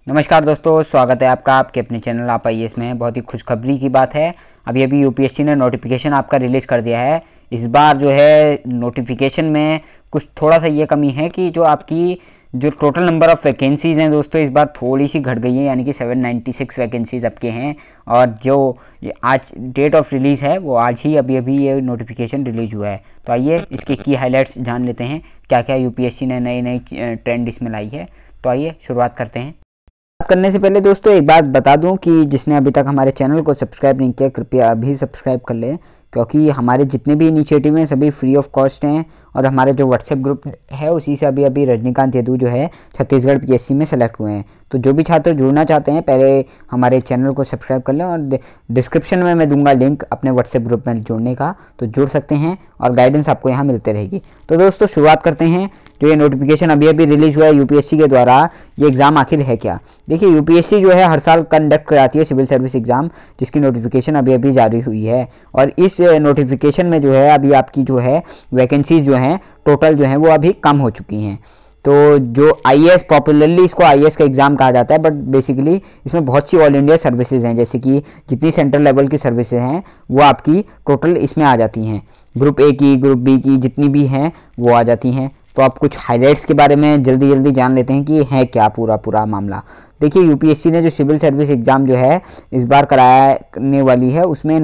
नमस्कार दोस्तों, स्वागत है आपका आपके अपने चैनल आप आईएएस में। बहुत ही खुशखबरी की बात है, अभी यूपीएससी ने नोटिफिकेशन आपका रिलीज़ कर दिया है। इस बार जो है नोटिफिकेशन में कुछ थोड़ा सा ये कमी है कि जो आपकी जो टोटल नंबर ऑफ़ वैकेंसीज़ हैं दोस्तों, इस बार थोड़ी सी घट गई है, यानी कि 796 वैकेंसीज़ आपके हैं। और जो आज डेट ऑफ रिलीज़ है वो आज ही अभी ये नोटिफिकेशन रिलीज़ हुआ है। तो आइए इसके की हाइलाइट्स जान लेते हैं, क्या क्या यूपीएससी ने नई ट्रेंड इसमें लाई है। तो आइए शुरुआत करते हैं। बात करने से पहले दोस्तों एक बात बता दूं कि जिसने अभी तक हमारे चैनल को सब्सक्राइब नहीं किया, कृपया अभी सब्सक्राइब कर लें, क्योंकि हमारे जितने भी इनिशिएटिव हैं सभी फ्री ऑफ कॉस्ट हैं। और हमारे जो व्हाट्सएप ग्रुप है उसी से अभी रजनीकांत यदु जो है छत्तीसगढ़ पीएससी में सेलेक्ट हुए हैं। तो जो भी छात्र जुड़ना चाहते हैं पहले हमारे चैनल को सब्सक्राइब कर लें, और डिस्क्रिप्शन में मैं दूंगा लिंक अपने व्हाट्सएप ग्रुप में जुड़ने का, तो जुड़ सकते हैं और गाइडेंस आपको यहाँ मिलते रहेगी। तो दोस्तों शुरुआत करते हैं। जो ये नोटिफिकेशन अभी रिलीज़ हुआ है यूपीएससी के द्वारा, ये एग्ज़ाम आखिर है क्या। देखिए, यूपीएससी जो है हर साल कंडक्ट कराती है सिविल सर्विस एग्ज़ाम, जिसकी नोटिफिकेशन अभी जारी हुई है। और इस नोटिफिकेशन में जो है अभी आपकी जो है वैकेंसीज जो हैं टोटल जो हैं वो अभी कम हो चुकी हैं। तो जो आईएएस, पॉपुलरली इसको आईएएस का एग्ज़ाम कहा जाता है, बट बेसिकली इसमें बहुत सी ऑल इंडिया सर्विसेज हैं, जैसे कि जितनी सेंट्रल लेवल की सर्विसेज हैं वो आपकी टोटल इसमें आ जाती हैं। ग्रुप ए की, ग्रुप बी की जितनी भी हैं वो आ जाती हैं। तो आप कुछ हाइलाइट्स के बारे में जल्दी जान लेते हैं कि है क्या पूरा मामला। देखिए, यूपीएससी ने जो सिविल सर्विस एग्ज़ाम जो है इस बार कराने वाली है, उसमें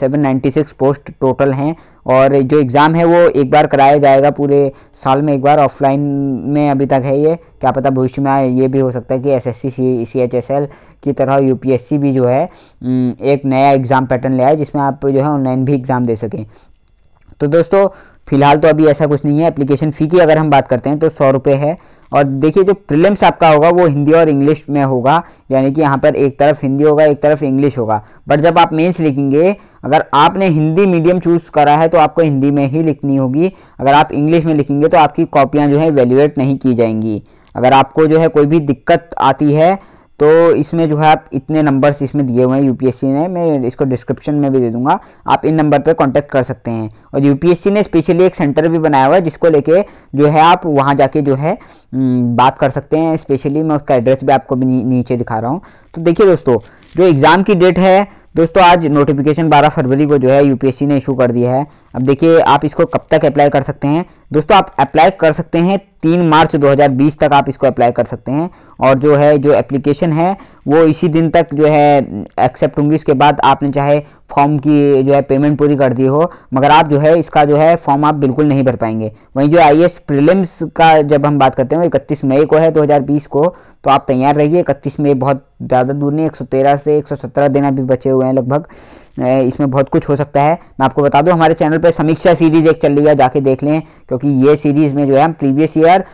796 पोस्ट टोटल हैं। और जो एग्ज़ाम है वो एक बार कराया जाएगा पूरे साल में, एक बार ऑफलाइन में अभी तक है ये, क्या पता भविष्य में ये भी हो सकता है कि एसएससी सीएचएसएल की तरह यूपीएससी भी जो है एक नया एग्ज़ाम पैटर्न ले आए, जिसमें आप जो है ऑनलाइन भी एग्ज़ाम दे सकें। तो दोस्तों फिलहाल तो अभी ऐसा कुछ नहीं है। एप्लीकेशन फ़ी की अगर हम बात करते हैं तो 100 रुपये है। और देखिए, जो प्रीलिम्स आपका होगा वो हिंदी और इंग्लिश में होगा, यानी कि यहाँ पर एक तरफ हिंदी होगा एक तरफ इंग्लिश होगा। बट जब आप मेंस लिखेंगे, अगर आपने हिंदी मीडियम चूज़ करा है तो आपको हिंदी में ही लिखनी होगी। अगर आप इंग्लिश में लिखेंगे तो आपकी कॉपियाँ जो है वैल्यूएट नहीं की जाएंगी। अगर आपको जो है कोई भी दिक्कत आती है तो इसमें जो है आप इतने नंबर्स इसमें दिए हुए हैं यूपीएससी ने, मैं इसको डिस्क्रिप्शन में भी दे दूंगा, आप इन नंबर पे कांटेक्ट कर सकते हैं। और यूपीएससी ने स्पेशली एक सेंटर भी बनाया हुआ है जिसको लेके जो है आप वहां जाके जो है बात कर सकते हैं। स्पेशली मैं उसका एड्रेस भी आपको भी नीचे दिखा रहा हूँ। तो देखिए दोस्तों, जो एग्ज़ाम की डेट है दोस्तों, आज नोटिफिकेशन 12 फरवरी को जो है यूपीएससी ने इशू कर दिया है। अब देखिए, आप इसको कब तक अप्लाई कर सकते हैं दोस्तों, आप अप्लाई कर सकते हैं 3 मार्च 2020 तक आप इसको अप्लाई कर सकते हैं। और जो है जो एप्लीकेशन है वो इसी दिन तक जो है एक्सेप्ट होंगी। इसके बाद आपने चाहे फॉर्म की जो है पेमेंट पूरी कर दी हो, मगर आप जो है इसका जो है फॉर्म आप बिल्कुल नहीं भर पाएंगे। वहीं जो आईएएस प्रीलिम्स का जब हम बात करते हैं 31 मई को है 2020 को, तो आप तैयार रहिए। 31 मई बहुत ज़्यादा दूर नहीं, 113 से 117 दिन अभी बचे हुए हैं लगभग। इसमें बहुत कुछ हो सकता है। मैं आपको बता दूं, हमारे चैनल पे समीक्षा सीरीज़ एक चल रही है, जाके देख लें, क्योंकि ये सीरीज़ में जो है हम प्रीवियस ईयर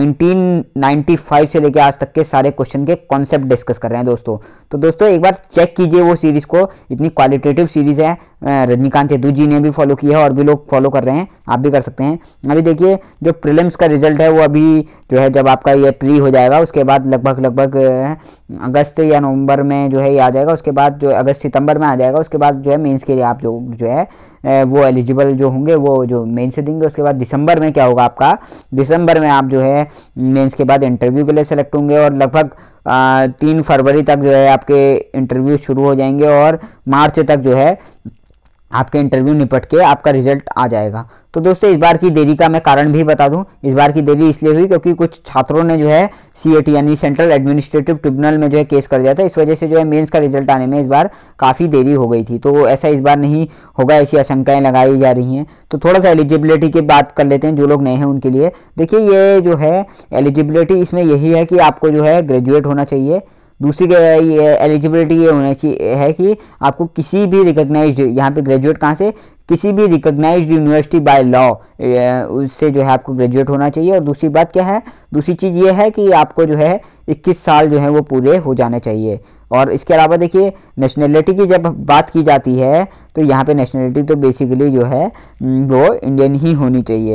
1995 से लेकर आज तक के सारे क्वेश्चन के कॉन्सेप्ट डिस्कस कर रहे हैं दोस्तों। तो दोस्तों एक बार चेक कीजिए वो सीरीज़ को, इतनी क्वालिटेटिव सीरीज़ है। रजनीकांत यदु जी ने भी फॉलो किया है और भी लोग फॉलो कर रहे हैं, आप भी कर सकते हैं। अभी देखिए, जो प्रीलिम्स का रिजल्ट है वो अभी जो है जब आपका ये प्री हो जाएगा उसके बाद लगभग अगस्त या नवंबर में जो है ये आ जाएगा। उसके बाद जो अगस्त सितंबर में आ जाएगा। उसके बाद जो है मेंस के लिए आप जो है वो एलिजिबल जो होंगे वो जो मेंस से देंगे। उसके बाद दिसंबर में क्या होगा आपका, दिसंबर में आप जो है मेंस के बाद इंटरव्यू के लिए सेलेक्ट होंगे। और लगभग 3 फरवरी तक जो है आपके इंटरव्यू शुरू हो जाएंगे और मार्च तक जो है आपके इंटरव्यू निपट के आपका रिजल्ट आ जाएगा। तो दोस्तों इस बार की देरी का मैं कारण भी बता दूं। इस बार की देरी इसलिए हुई क्योंकि कुछ छात्रों ने जो है सीएटी यानी सेंट्रल एडमिनिस्ट्रेटिव ट्रिब्यूनल में जो है केस कर दिया था। इस वजह से जो है मेंस का रिजल्ट आने में इस बार काफ़ी देरी हो गई थी। तो ऐसा इस बार नहीं होगा, ऐसी आशंकाएं लगाई जा रही हैं। तो थोड़ा सा एलिजिबिलिटी की बात कर लेते हैं जो लोग नए हैं उनके लिए। देखिए, ये जो है एलिजिबिलिटी इसमें यही है कि आपको जो है ग्रेजुएट होना चाहिए। दूसरी एलिजिबिलिटी ये होना चाहिए है कि आपको किसी भी रिकॉग्नाइज्ड, यहाँ पे ग्रेजुएट कहाँ से, किसी भी रिकॉग्नाइज्ड यूनिवर्सिटी बाय लॉ उससे जो है आपको ग्रेजुएट होना चाहिए। और दूसरी बात क्या है, दूसरी चीज़ ये है कि आपको जो है 21 साल जो है वो पूरे हो जाने चाहिए। और इसके अलावा देखिए, नेशनैलिटी की जब बात की जाती है तो यहाँ पे नेशनैलिटी तो बेसिकली जो है वो इंडियन ही होनी चाहिए।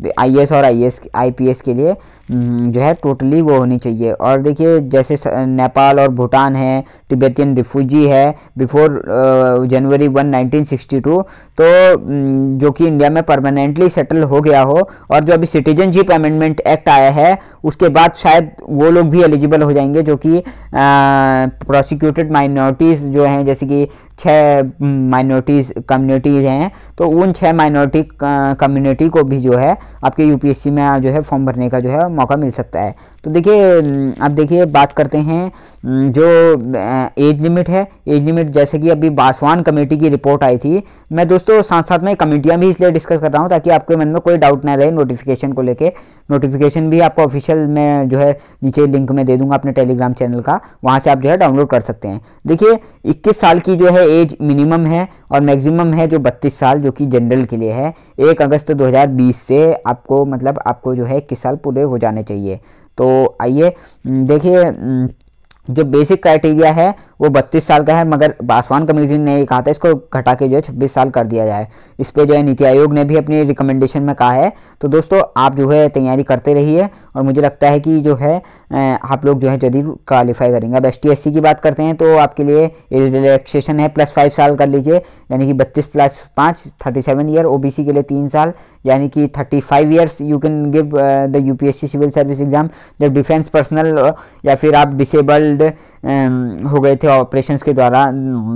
IAS और IPS के लिए जो है टोटली वो होनी चाहिए। और देखिए जैसे नेपाल और भूटान है, तिब्बतियन रिफ्यूजी है बिफोर जनवरी 1 1962, तो जो कि इंडिया में परमानेंटली सेटल हो गया हो, और जो अभी सिटीजनशिप अमेंडमेंट एक्ट आया है उसके बाद शायद वो लोग भी एलिजिबल हो जाएंगे, जो कि प्रोसिक्यूटेड माइनॉरिटीज़ जो हैं, जैसे कि 6 माइनॉरिटीज़ कम्युनिटीज़ हैं, तो उन 6 माइनॉरिटी कम्युनिटी को भी जो है आपके यूपीएससी में जो है फॉर्म भरने का जो है मौका मिल सकता है। तो देखिए अब देखिए बात करते हैं जो एज लिमिट है। एज लिमिट जैसे कि अभी बासवान कमेटी की रिपोर्ट आई थी, मैं दोस्तों साथ साथ में कमेटियां भी इसलिए डिस्कस कर रहा हूं ताकि आपके मन में कोई डाउट ना रहे नोटिफिकेशन को लेके। नोटिफिकेशन भी आपको ऑफिशियल में जो है नीचे लिंक में दे दूंगा अपने टेलीग्राम चैनल का, वहां से आप जो है डाउनलोड कर सकते हैं। देखिए 21 साल की जो है एज मिनिमम है और मैक्सिमम है जो 32 साल, जो कि जनरल के लिए है। 1 अगस्त 2020 से आपको मतलब आपको जो है 21 साल पूरे हो जाने चाहिए। तो आइए देखिए जो बेसिक क्राइटेरिया है वो 32 साल का है, मगर बासवान कमेटी ने ये कहा था इसको घटा के जो है 26 साल कर दिया जाए। इस पे जो है नीति आयोग ने भी अपनी रिकमेंडेशन में कहा है। तो दोस्तों आप जो है तैयारी करते रहिए और मुझे लगता है कि जो है आप लोग जो है जरूर क्वालिफाई करेंगे। अब ST/SC की बात करते हैं तो आपके लिए रिलैक्सेशन है +5 साल कर लीजिए, यानी कि 32 + 5 37 ईयर। OBC के लिए 3 साल यानी कि 35 years you can give the UPSC civil service exam. जब डिफेंस पर्सनल या फिर आप डिसेबल्ड हो गए थे ऑपरेशंस के द्वारा,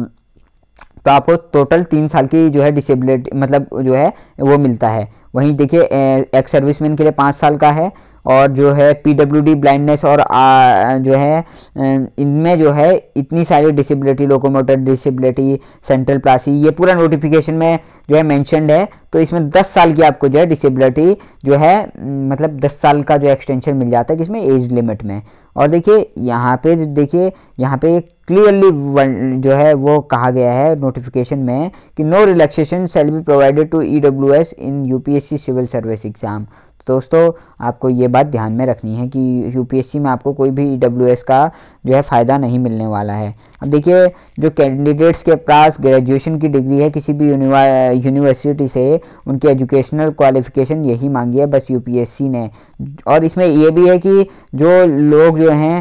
तो आपको टोटल 3 साल की जो है डिसेबिलिटी मतलब जो है वो मिलता है। वहीं देखिए एक्स सर्विसमैन के लिए 5 साल का है, और जो है PWD ब्लाइंडनेस और जो है इनमें जो है इतनी सारी disability, locomotor disability, central palsy, ये पूरा नोटिफिकेशन में जो है मेंशन्ड है। तो इसमें 10 साल की आपको जो है डिसेबिलिटी जो है मतलब 10 साल का जो एक्सटेंशन मिल जाता है किसमें, एज लिमिट में। और देखिए यहाँ पे देखिए यहाँ पे क्लियरली जो है वो कहा गया है नोटिफिकेशन में कि no relaxation shall be provided to EWS in UPSC civil service exam. दोस्तों आपको ये बात ध्यान में रखनी है कि UPSC में आपको कोई भी EWS का जो है फ़ायदा नहीं मिलने वाला है। अब देखिए जो कैंडिडेट्स के पास ग्रेजुएशन की डिग्री है किसी भी यूनिवर्सिटी से, उनकी एजुकेशनल क्वालिफिकेशन यही मांगी है बस UPSC ने। और इसमें ये भी है कि जो लोग जो हैं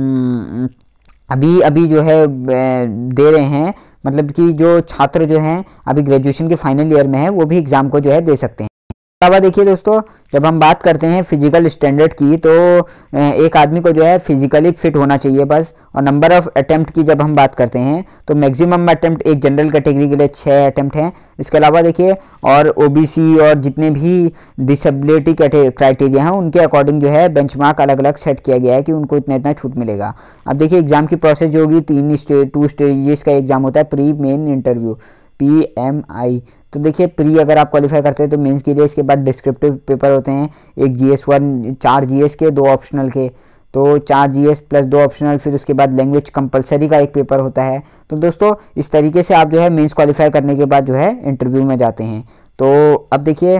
अभी जो है दे रहे हैं, मतलब कि जो छात्र जो हैं अभी ग्रेजुएशन के फाइनल ईयर में है, वो भी एग्ज़ाम को जो है दे सकते हैं। अलावा देखिए दोस्तों जब हम बात करते हैं फिजिकल स्टैंडर्ड की, तो एक आदमी को जो है फिजिकली फिट होना चाहिए बस। और नंबर ऑफ अटेम्प्ट की जब हम बात करते हैं तो मैक्सिमम अटेम्प्ट एक जनरल कैटेगरी के लिए 6 अटेम्प्ट हैं। इसके अलावा देखिए और OBC और जितने भी डिसेबिलिटी क्राइटेरिया हैं उनके अकॉर्डिंग जो है बेंचमार्क अलग अलग सेट किया गया है कि उनको इतना इतना छूट मिलेगा। अब देखिए एग्जाम की प्रोसेस जो होगी 2 स्टेजेस का एग्जाम होता है, प्री मेन इंटरव्यू PMI। तो देखिए प्री अगर आप क्वालिफाई करते हैं तो मेंस के लिए इसके बाद डिस्क्रिप्टिव पेपर होते हैं, एक GS1 4 GS के 2 ऑप्शनल के, तो 4 GS + 2 ऑप्शनल, फिर उसके बाद लैंग्वेज कंपलसरी का एक पेपर होता है। तो दोस्तों इस तरीके से आप जो है मेंस क्वालिफाई करने के बाद जो है इंटरव्यू में जाते हैं। तो अब देखिए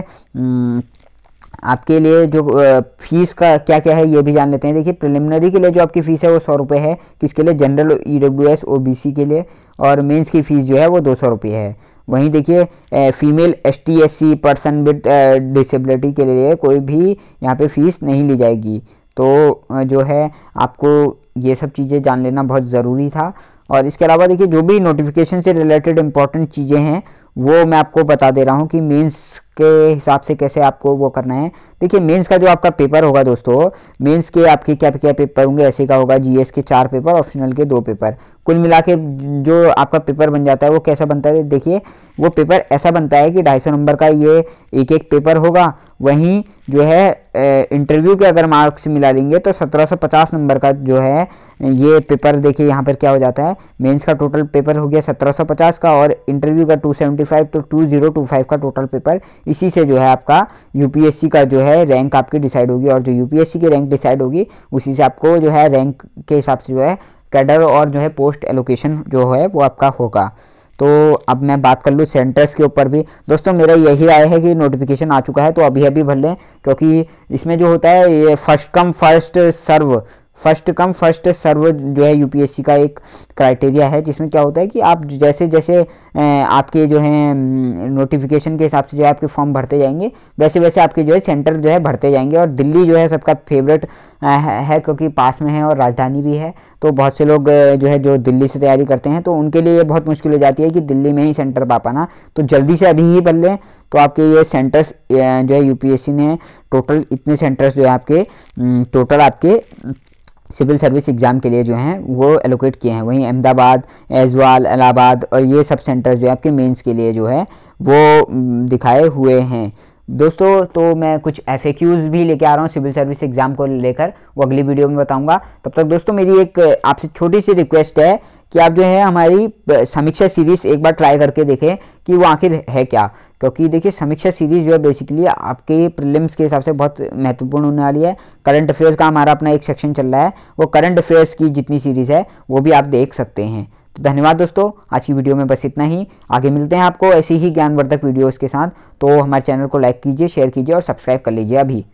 आपके लिए जो फीस का क्या क्या है ये भी जान लेते हैं। देखिए प्रिलिमिनरी के लिए जो आपकी फ़ीस है वो 100 रुपये है, किसके लिए, जनरल EWS OBC के लिए, और मेंस की फ़ीस जो है वो 200 रुपये है। वहीं देखिए female ST/SC person with disability के लिए कोई भी यहाँ पे फ़ीस नहीं ली जाएगी। तो जो है आपको ये सब चीज़ें जान लेना बहुत ज़रूरी था। और इसके अलावा देखिए जो भी नोटिफिकेशन से रिलेटेड इंपॉर्टेंट चीज़ें हैं वो मैं आपको बता दे रहा हूँ कि मेंस के हिसाब से कैसे आपको वो करना है। देखिए मेंस का जो आपका पेपर होगा दोस्तों, मेंस के आपके क्या क्या पेपर होंगे, ऐसे का होगा GS के 4 पेपर, ऑप्शनल के 2 पेपर, कुल मिला के जो आपका पेपर बन जाता है वो कैसा बनता है। देखिए वो पेपर ऐसा बनता है कि 250 नंबर का ये एक पेपर होगा। वहीं जो है इंटरव्यू के अगर मार्क्स मिला लेंगे तो 1750 नंबर का जो है ये पेपर, देखिए यहाँ पर क्या हो जाता है, मेंस का टोटल पेपर हो गया 1750 का और इंटरव्यू का 275, तो 2025 का टोटल पेपर। इसी से जो है आपका UPSC का जो है रैंक आपकी डिसाइड होगी, और जो UPSC की रैंक डिसाइड होगी उसी से आपको जो है रैंक के हिसाब से जो है कैडर और जो है पोस्ट एलोकेशन जो है वो आपका होगा। तो अब मैं बात कर लूँ सेंटर्स के ऊपर भी। दोस्तों मेरा यही राय है कि नोटिफिकेशन आ चुका है तो अभी अभी भर लें, क्योंकि इसमें जो होता है ये first come first serve first come first serve जो है यूपीएससी का एक क्राइटेरिया है, जिसमें क्या होता है कि आप जैसे जैसे आपके जो है नोटिफिकेशन के हिसाब से जो है आपके फॉर्म भरते जाएंगे, वैसे वैसे आपके जो है सेंटर जो है भरते जाएंगे। और दिल्ली जो है सबका फेवरेट है क्योंकि पास में है और राजधानी भी है, तो बहुत से लोग जो है जो दिल्ली से तैयारी करते हैं तो उनके लिए ये बहुत मुश्किल हो जाती है कि दिल्ली में ही सेंटर पा पाना। तो जल्दी से अभी ही भर लें, तो आपके ये सेंटर्स जो है यूपीएससी ने टोटल इतने सेंटर्स जो है आपके टोटल आपके सिविल सर्विस एग्ज़ाम के लिए जो हैं वो एलोकेट किए हैं। वहीं अहमदाबाद, ऐज़वाल, इलाहाबाद और ये सब सेंटर्स जो है आपके मेंस के लिए जो है वो दिखाए हुए हैं दोस्तों। तो मैं कुछ FAQs भी लेके आ रहा हूँ सिविल सर्विस एग्ज़ाम को लेकर, वो अगली वीडियो में बताऊंगा। तब तक दोस्तों मेरी एक आपसे छोटी सी रिक्वेस्ट है कि आप जो है हमारी समीक्षा सीरीज़ एक बार ट्राई करके देखें कि वो आखिर है क्या। क्योंकि देखिए समीक्षा सीरीज़ जो है बेसिकली आपके प्रीलिम्स के हिसाब से बहुत महत्वपूर्ण होने वाली है। करंट अफेयर्स का हमारा अपना एक सेक्शन चल रहा है, वो करंट अफेयर्स की जितनी सीरीज़ है वो भी आप देख सकते हैं। तो धन्यवाद दोस्तों, आज की वीडियो में बस इतना ही। आगे मिलते हैं आपको ऐसी ही ज्ञानवर्धक वीडियोज़ के साथ। तो हमारे चैनल को लाइक कीजिए, शेयर कीजिए और सब्सक्राइब कर लीजिए अभी।